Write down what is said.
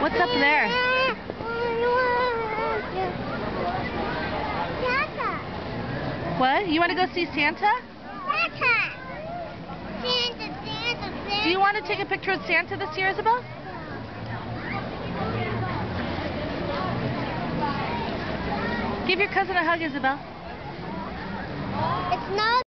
What's up there? Santa. What? You want to go see Santa? Santa. Do you want to take a picture with Santa this year, Isabel? Give your cousin a hug, Isabel. It's not